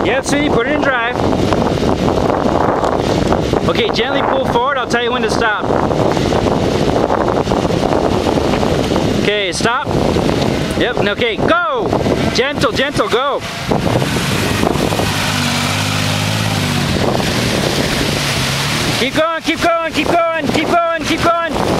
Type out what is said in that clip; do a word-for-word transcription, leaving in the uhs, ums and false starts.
Yep, sweetie, put it in drive. Okay, gently pull forward. I'll tell you when to stop. Okay, stop. Yep, okay, go! Gentle, gentle, go! Keep going, keep going, keep going, keep going, keep going!